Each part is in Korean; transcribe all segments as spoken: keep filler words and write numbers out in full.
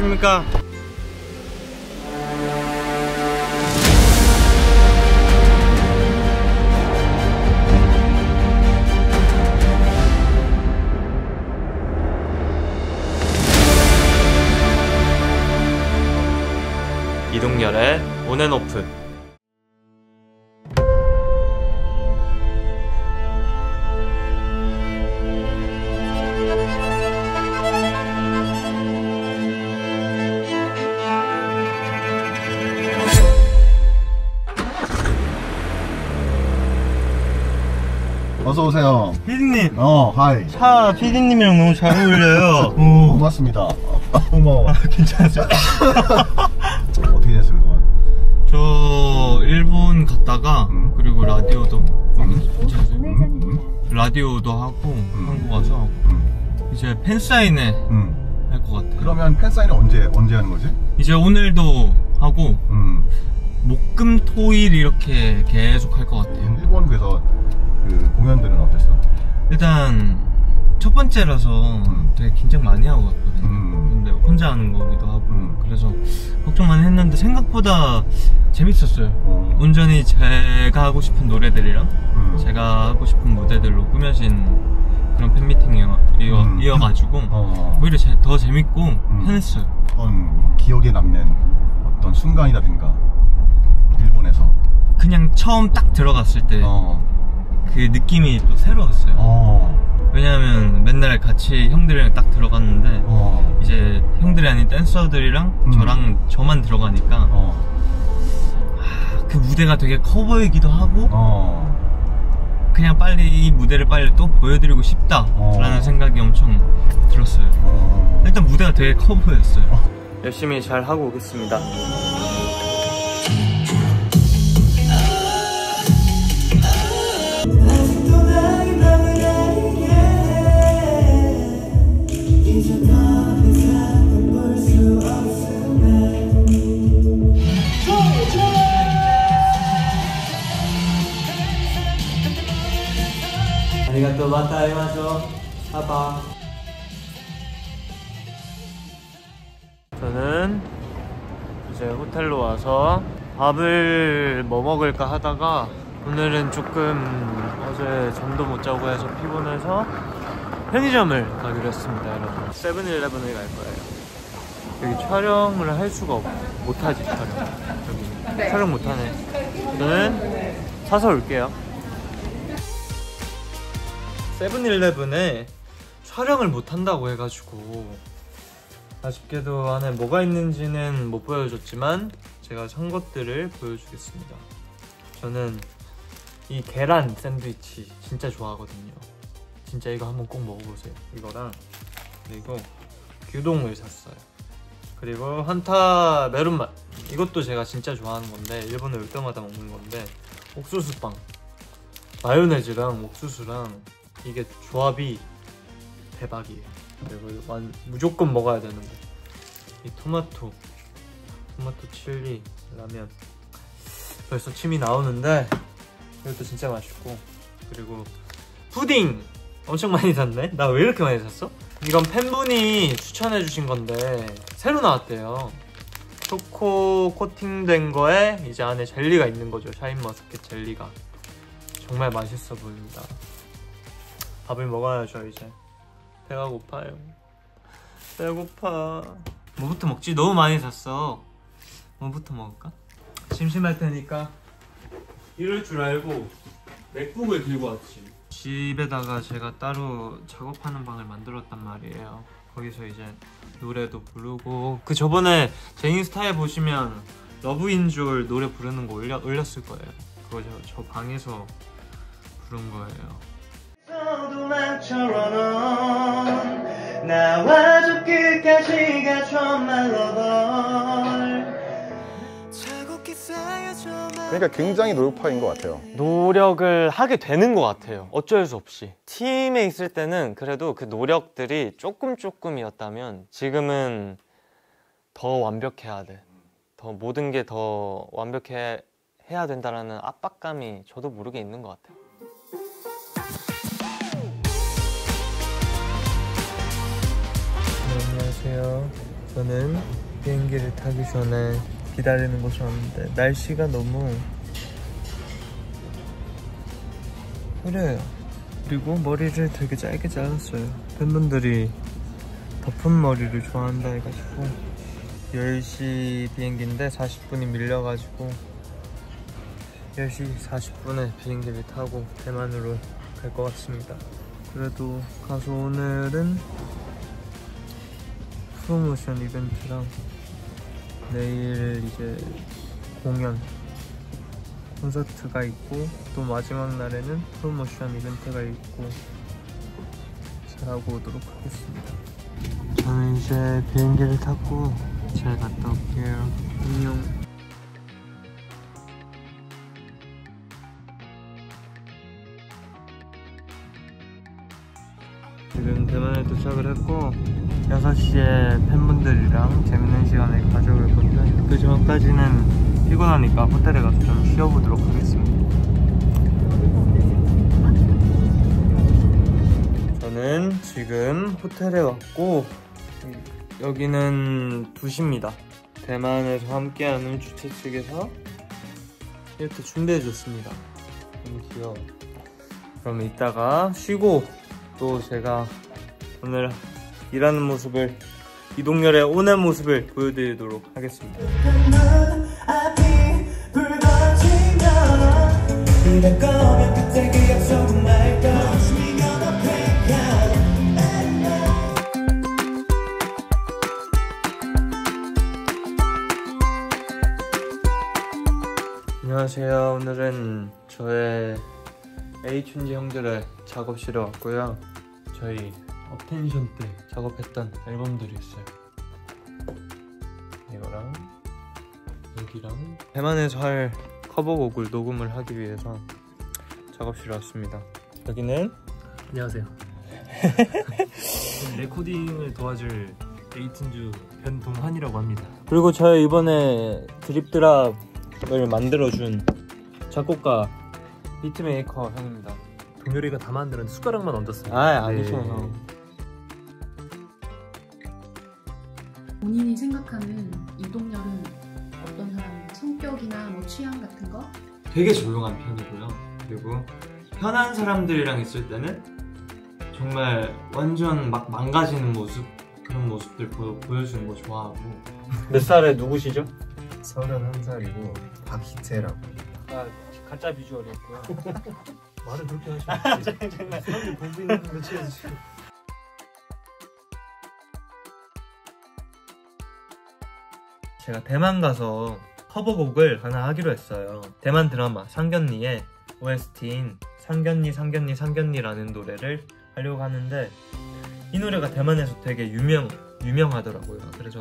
안녕하십니까. 이동열의 온앤오프. 어서오세요. 피디님. 어, 하이. 차 피디님이랑 너무 잘 어울려요. 오, 고맙습니다. 고마워. 아, 괜찮으세요? 어떻게 됐어요, 그동안? 저 일본 갔다가 음. 그리고 라디오도 음. 괜찮으세요? 음. 음. 라디오도 하고 음. 한국 와서 음. 이제 팬사인회 음. 할 것 같아요. 그러면 팬사인은 언제, 언제 하는 거지? 이제 오늘도 하고 음. 목금토일 이렇게 계속 할 것 같아요. 음, 일본 그래서 그 공연들은 어땠어? 일단 첫 번째라서 음. 되게 긴장 많이 하고 갔거든요. 음. 근데 혼자 하는 거기도 하고 음. 그래서 걱정 많이 했는데 생각보다 재밌었어요. 어. 온전히 제가 하고 싶은 노래들이랑 음. 제가 하고 싶은 무대들로 꾸며진 그런 팬미팅이어, 이어, 음. 이어가지고 어. 오히려 제, 더 재밌고 음. 편했어요. 어떤 기억에 남는 어떤 순간이라든가 일본에서 그냥 처음 딱 들어갔을 때 그 어. 느낌이 또 새로웠어요. 어. 왜냐하면 맨날 같이 형들이랑 딱 들어갔는데 어. 이제 형들이 아닌 댄서들이랑 음. 저랑 저만 들어가니까 어. 아, 그 무대가 되게 커 보이기도 하고 어. 그냥 빨리 이 무대를 빨리 또 보여드리고 싶다 어. 라는 생각이 엄청 들었어요. 어. 일단 무대가 되게 커 보였어요. 어. 열심히 잘 하고 오겠습니다. 아리가또 마타이마쇼. 바바. 저는 이제 호텔로 와서 밥을 뭐 먹을까 하다가 오늘은 조금 어제 잠도 못 자고 해서 피곤해서 편의점을 가기로 했습니다. 여러분 세븐일레븐을 갈 거예요. 여기 촬영을 할 수가 없, 못하지. 촬영 여기 네. 촬영 못하네. 저는 사서 올게요. 세븐일레븐에 촬영을 못한다고 해가지고 아쉽게도 안에 뭐가 있는지는 못 보여줬지만 제가 산 것들을 보여주겠습니다. 저는 이 계란 샌드위치 진짜 좋아하거든요. 진짜 이거 한번 꼭 먹어보세요. 이거랑 그리고 규동을 샀어요. 그리고 한타 메론맛, 이것도 제가 진짜 좋아하는 건데 일본에 올 때마다 먹는 건데 옥수수빵 마요네즈랑 옥수수랑 이게 조합이 대박이에요. 그리고 완, 무조건 먹어야 되는 거, 이 토마토 토마토 칠리 라면. 벌써 침이 나오는데 이것도 진짜 맛있고. 그리고 푸딩 엄청 많이 샀네. 나 왜 이렇게 많이 샀어? 이건 팬분이 추천해주신 건데 새로 나왔대요. 초코 코팅된 거에 이제 안에 젤리가 있는 거죠. 샤인머스켓 젤리가. 정말 맛있어 보입니다. 밥을 먹어야죠. 이제 배가 고파요. 배고파. 뭐부터 먹지? 너무 많이 샀어. 뭐부터 먹을까? 심심할 테니까 이럴 줄 알고 맥북을 들고 왔지. 집에다가 제가 따로 작업하는 방을 만들었단 말이에요. 거기서 이제 노래도 부르고, 그 저번에 제 인스타에 보시면 러브인줄 노래 부르는 거 올려, 올렸을 거예요. 그거 저, 저 방에서 부른 거예요. 나와줘 끝까지가 정말 러버. 그러니까 굉장히 노력파인 것 같아요. 노력을 하게 되는 것 같아요. 어쩔 수 없이. 팀에 있을 때는 그래도 그 노력들이 조금 조금이었다면 지금은 더 완벽해야 돼. 더 모든 게 더 완벽해 해야 된다라는 압박감이 저도 모르게 있는 것 같아요. 네, 안녕하세요. 저는 비행기를 타기 전에 기다리는 곳이 왔는데 날씨가 너무 흐려요. 그리고 머리를 되게 짧게 잘랐어요. 팬분들이 덮은 머리를 좋아한다 해가지고 열 시 비행기인데 사십 분이 밀려가지고 열 시 사십 분에 비행기를 타고 대만으로 갈 것 같습니다. 그래도 가서 오늘은 프로모션 이벤트랑 내일 이제 공연 콘서트가 있고 또 마지막 날에는 프로모션 이벤트가 있고 잘하고 오도록 하겠습니다. 저는 이제 비행기를 타고 잘 갔다 올게요. 안녕. 지금 대만에 도착을 했고 여섯 시에 팬분들이랑 재밌는 시간을 가져볼 건데 그 전까지는 피곤하니까 호텔에 가서 좀 쉬어보도록 하겠습니다. 저는 지금 호텔에 왔고 여기는 두 시입니다. 대만에서 함께하는 주최 측에서 이렇게 준비해줬습니다. 너무 귀여워. 그럼 이따가 쉬고 또 제가 오늘 일하는 모습을 이동열의 오늘 모습을 보여드리도록 하겠습니다. 안녕하세요. 오늘은 저의 H운지 형들의 작업실에 왔고요. 저희 업텐션 때 작업했던 앨범들이 있어요. 이거랑 여기랑 대만에서 할 커버곡을 녹음을 하기 위해서 작업실에 왔습니다. 여기는 안녕하세요. 레코딩을 도와줄 에이튼즈 변동환이라고 합니다. 그리고 저희 이번에 드립드랍을 만들어준 작곡가 비트메이커 형입니다. 동열이가 다 만드는 숟가락만 얹었어요. 아 아니죠. 네. 본인이 생각하는 이동열은 어떤 사람? 성격이나 뭐 취향 같은 거? 되게 조용한 편이고요. 그리고 편한 사람들이랑 있을 때는 정말 완전 막 망가지는 모습, 그런 모습들 보, 보여주는 거 좋아하고. 몇 살에 누구시죠? 서른한 살이고 박희태라고. 아 가짜 비주얼이었고요. 말을 그렇게 하시면 장난 장난. 사람들이 보고 있는 거 치해서 지금. 제가 대만 가서 커버곡을 하나 하기로 했어요. 대만 드라마 상견니의 오에스티인 상견니 상견니 상견니라는 노래를 하려고 하는데 이 노래가 대만에서 되게 유명, 유명하더라고요. 그래서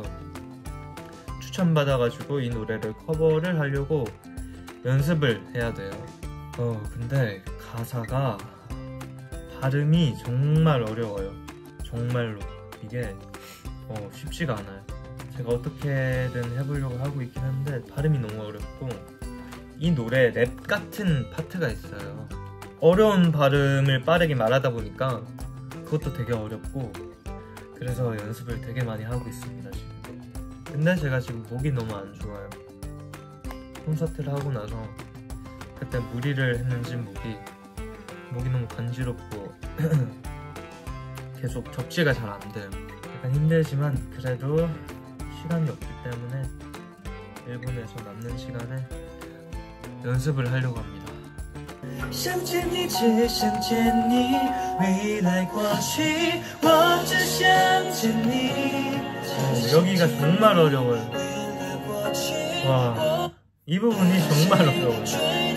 추천받아가지고 이 노래를 커버를 하려고 연습을 해야 돼요. 어 근데 가사가 발음이 정말 어려워요. 정말로 이게 어, 쉽지가 않아요. 제가 어떻게든 해보려고 하고 있긴 한데 발음이 너무 어렵고 이 노래에 랩 같은 파트가 있어요. 어려운 발음을 빠르게 말하다 보니까 그것도 되게 어렵고 그래서 연습을 되게 많이 하고 있습니다 지금. 근데 제가 지금 목이 너무 안 좋아요. 콘서트를 하고 나서 그때 무리를 했는지 목이 목이 너무 간지럽고 계속 적지가 잘 안 돼요. 약간 힘들지만 그래도 시간이 없기 때문에 일본에서 남는 시간에 연습을 하려고 합니다. 어, 여기가 정말 어려워요. 와, 이 부분이 정말 어려워요.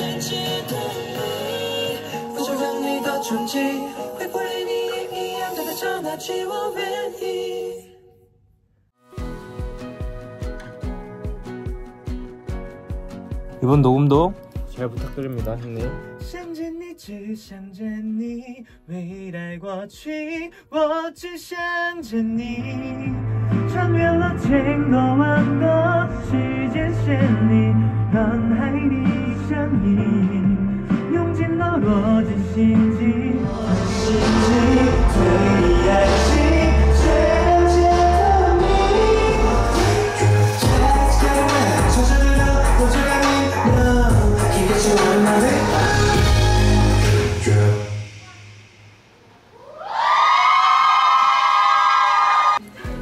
이번 녹음도 잘 부탁드립니다, 형님. 想见你只想见你未来过去我只想见你穿越了千多万个时间线里人海里相依用尽了逻辑心机是你最爱情瞬间的你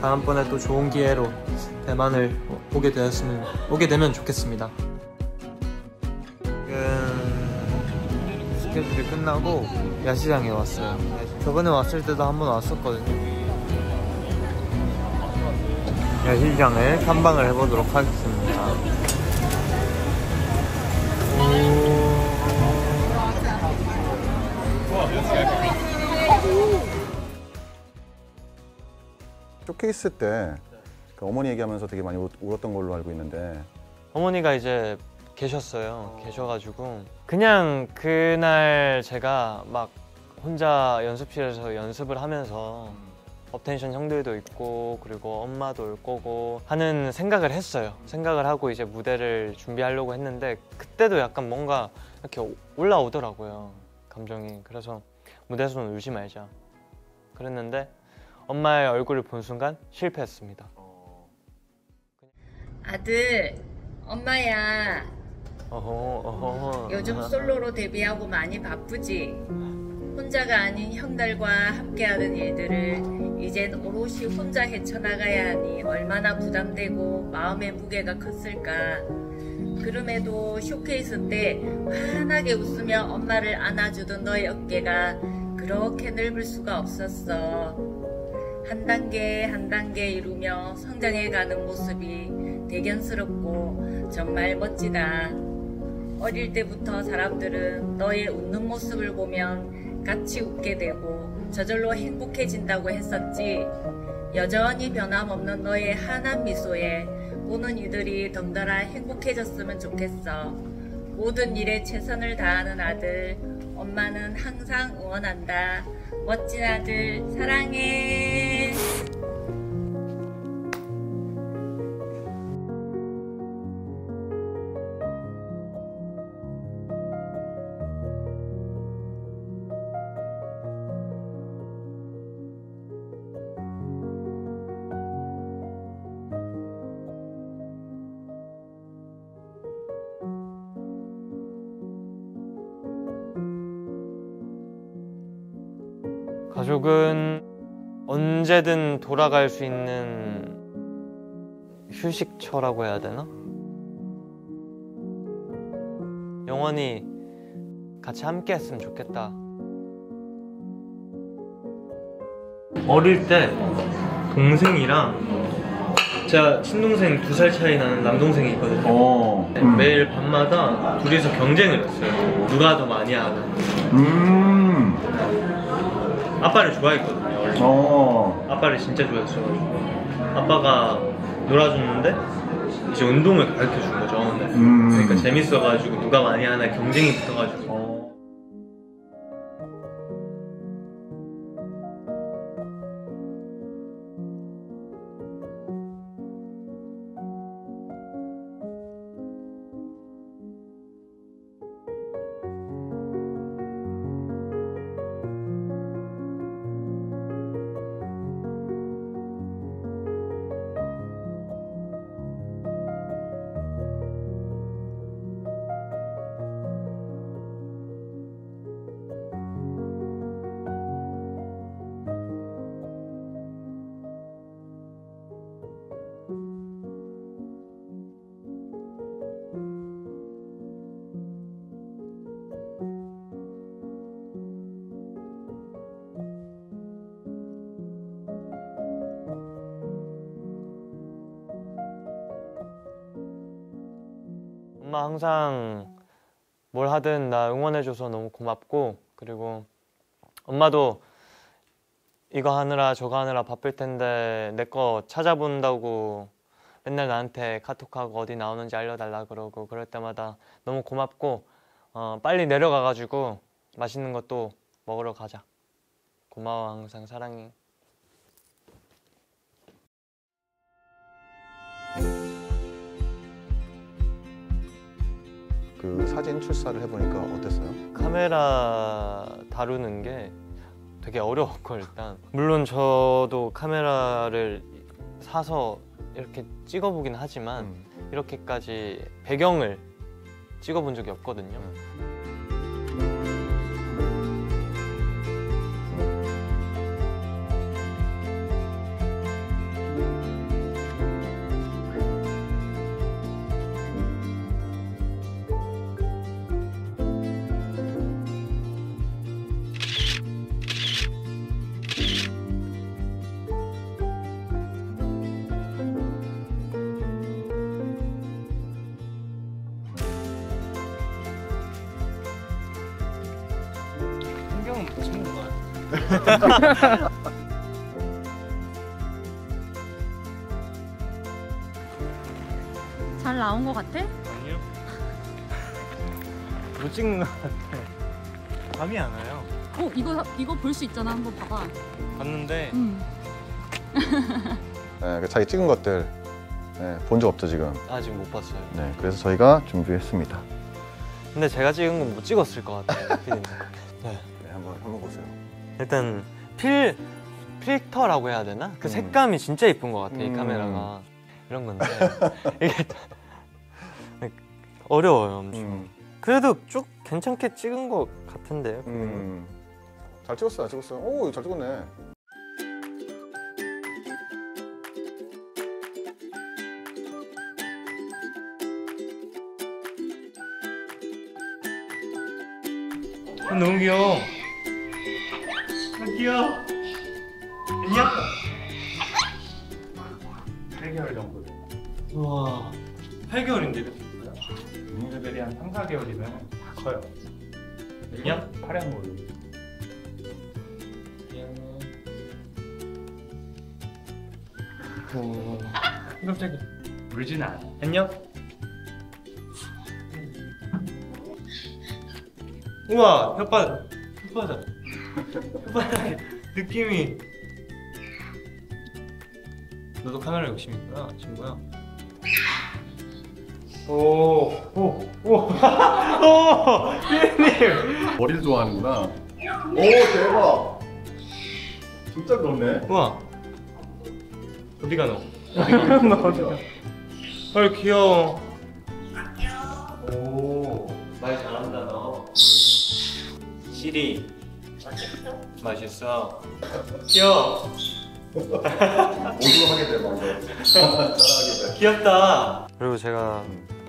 다음번에 또 좋은 기회로 대만을 오게 되었으면 오게 되면 좋겠습니다. 지금 스케줄이 끝나고 야시장에 왔어요. 저번에 왔을 때도 한번 왔었거든요. 야시장을 탐방을 해보도록 하겠습니다. 쇼케이스 때 그 어머니 얘기하면서 되게 많이 울- 울었던 걸로 알고 있는데 어머니가 이제 계셨어요. 계셔가지고 그냥 그날 제가 막 혼자 연습실에서 연습을 하면서 업텐션 형들도 있고 그리고 엄마도 올 거고 하는 생각을 했어요. 생각을 하고 이제 무대를 준비하려고 했는데 그때도 약간 뭔가 이렇게 올라오더라고요, 감정이. 그래서 무대에서는 울지 말자 그랬는데 엄마의 얼굴을 본 순간 실패했습니다. 아들, 엄마야. 어허, 어허. 요즘 솔로로 데뷔하고 많이 바쁘지? 혼자가 아닌 형들과 함께하는 일들을 이젠 오롯이 혼자 헤쳐나가야 하니 얼마나 부담되고 마음의 무게가 컸을까. 그럼에도 쇼케이스 때 환하게 웃으며 엄마를 안아주던 너의 어깨가 그렇게 넓을 수가 없었어. 한 단계 한 단계 이루며 성장해가는 모습이 대견스럽고 정말 멋지다. 어릴 때부터 사람들은 너의 웃는 모습을 보면 같이 웃게 되고 저절로 행복해진다고 했었지. 여전히 변함없는 너의 환한 미소에 보는 이들이 덩달아 행복해졌으면 좋겠어. 모든 일에 최선을 다하는 아들, 엄마는 항상 응원한다. 멋진 아들, 사랑해. 가족은 언제든 돌아갈 수 있는 휴식처라고 해야 되나? 영원히 같이 함께 했으면 좋겠다. 어릴 때 동생이랑 제가 친동생 두 살 차이 나는 남동생이 있거든요. 어, 음. 매일 밤마다 둘이서 경쟁을 했어요. 누가 더 많이 하나. 음. 아빠를 좋아했거든요, 원래. 어. 아빠를 진짜 좋아했어가지고 아빠가 놀아줬는데 이제 운동을 가르쳐준 거죠. 음. 그러니까 재밌어가지고 누가 많이 하나 경쟁이 붙어가지고 어. 엄마 항상 뭘 하든 나 응원해줘서 너무 고맙고, 그리고 엄마도 이거 하느라 저거 하느라 바쁠 텐데 내 거 찾아본다고 맨날 나한테 카톡하고 어디 나오는지 알려달라 그러고 그럴 때마다 너무 고맙고, 어, 빨리 내려가가지고 맛있는 것도 먹으러 가자. 고마워, 항상 사랑해. 그 사진 출사를 해보니까 어땠어요? 카메라 다루는 게 되게 어려웠고, 일단 물론 저도 카메라를 사서 이렇게 찍어보긴 하지만 음. 이렇게까지 배경을 찍어본 적이 없거든요. 잘 나온 것 같아? 아니요. 못 찍는 것 같아. 감이 안 와요. 어 이거 이거 볼 수 있잖아. 한번 봐봐. 봤는데 음. 네, 그 자기 찍은 것들 네, 본 적 없죠 지금. 아직 못 봤어요. 네, 그래서 저희가 준비했습니다. 근데 제가 찍은 건 못 찍었을 것 같아요, 피디님. 네. 네, 한번 한번 보세요. 일단 필 필터라고 해야 되나? 그 음. 색감이 진짜 이쁜 것 같아, 이 음. 카메라가. 이런 건데 이게 어려워요, 엄청. 음, 그래도 쭉 괜찮게 찍은 것 같은데요. 음, 잘 찍었어요, 잘 찍었어요. 오, 잘 찍었네. 아, 너무 귀여워. 아, 귀여워. 안녕. 팔 개월 정도. 우와, 팔 개월인데 이거. 동물들이 한 삼, 사 개월이면 다 커요. 안녕. 파란 걸로. 오, 깜짝이야. 울진 않아. 안녕. 우와, 혓바닥. 혓바닥. 혓바닥 느낌이. 너도 카메라 욕심 있구나, 친구야. 오, 오, 오, 오, 피디님. 머리를 좋아하는구나. 오, 대박. 진짜 그렇네. 우와. 어디가 너? 너 어디가? 헐 귀여워. 오, 말 잘한다 너. 시리. 맛있어. 귀여워. 모두 하게 돼, 먼저. 따라하게 돼. 귀엽다. 그리고 제가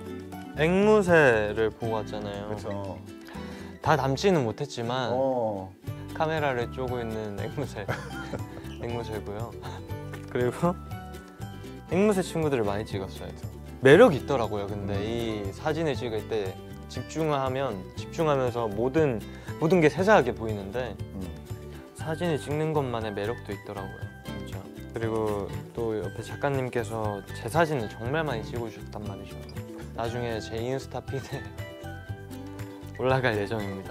앵무새를 보고 왔잖아요. 그렇죠. 다 담지는 못했지만 어. 카메라를 쪼고 있는 앵무새. 앵무새고요. 그리고 앵무새 친구들을 많이 찍었어요. 매력이 있더라고요. 근데 이 사진을 찍을 때 집중하면 집중하면서 모든 모든 게 세세하게 보이는데 음. 사진을 찍는 것만의 매력도 있더라고요. 진짜. 그리고 또 옆에 작가님께서 제 사진을 정말 많이 찍어주셨단 말이죠. 나중에 제 인스타 피드에 올라갈 예정입니다.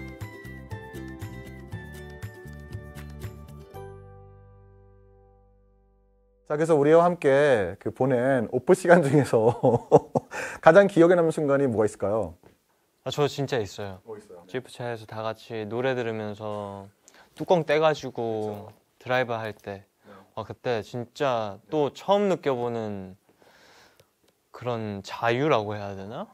자, 그래서 우리와 함께 그 보낸 오프 시간 중에서 가장 기억에 남는 순간이 뭐가 있을까요? 아, 저 진짜 있어요. 뭐 있어요? 지프차에서 다 같이 노래 들으면서 뚜껑 떼가지고 그쵸. 드라이브 할 때 네. 아, 그때 진짜 또 처음 느껴보는 그런 자유라고 해야 되나?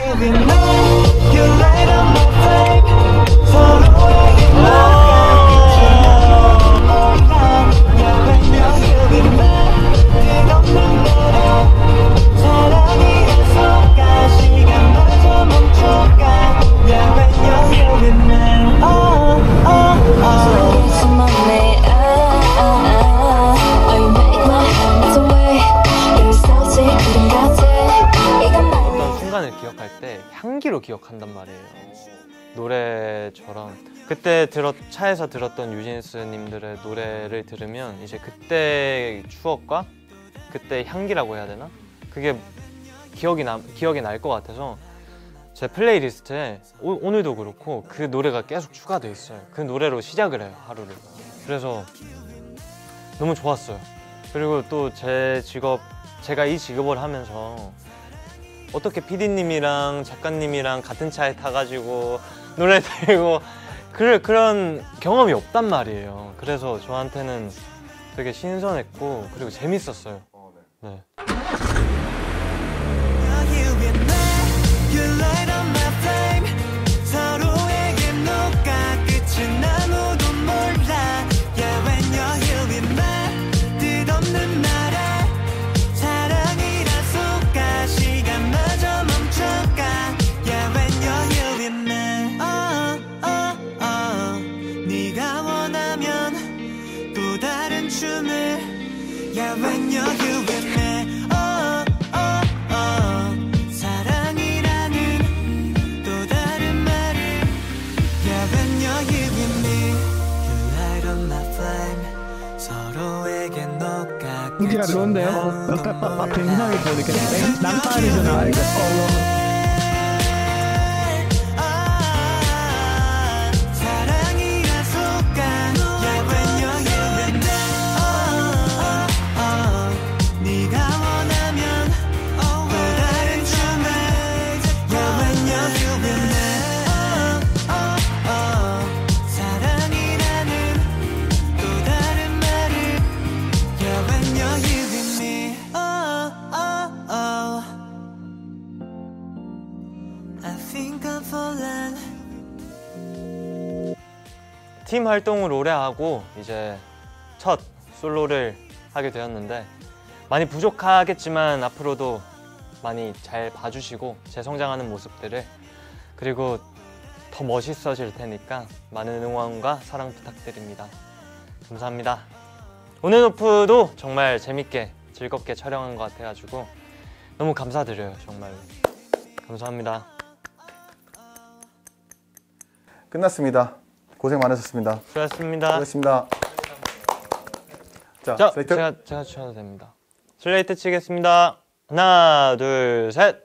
어떤 순간을 기억할 때 향기로 기억한단 말이에요. 노래처럼 그때 들었, 차에서 들었던 유진스님들의 노래를 들으면 이제 그때 추억과 그때 향기라고 해야 되나? 그게 기억이 나, 기억이 날 것 같아서 제 플레이리스트에 오, 오늘도 그렇고 그 노래가 계속 추가돼 있어요. 그 노래로 시작을 해요, 하루를. 그래서 너무 좋았어요. 그리고 또 제 직업, 제가 이 직업을 하면서 어떻게 피디님이랑 작가님이랑 같은 차에 타가지고 노래 들고 그, 그런 경험이 없단 말이에요. 그래서 저한테는 되게 신선했고 그리고 재밌었어요. 네. 풍기가 좋은데요? 약간 막 굉장히 더 느꼈는데 남파리잖아. 팀 활동을 오래 하고 이제 첫 솔로를 하게 되었는데 많이 부족하겠지만 앞으로도 많이 잘 봐주시고 제 성장하는 모습들을 그리고 더 멋있어질 테니까 많은 응원과 사랑 부탁드립니다. 감사합니다. 오늘 오프도 정말 재밌게 즐겁게 촬영한 것 같아가지고 너무 감사드려요. 정말로 감사합니다. 끝났습니다. 고생 많으셨습니다. 수고하셨습니다. 수고하셨습니다. 자, 자, 슬레이트. 제가 제가 추천도 됩니다. 슬레이트 치겠습니다. 하나, 둘, 셋.